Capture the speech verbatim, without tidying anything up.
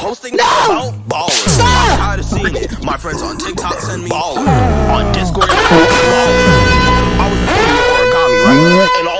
Posting No! about ballers. Stop! I'm tired of seeing it. My friends on TikTok send me ballers. On Discord, ballers. I was doing origami, right? And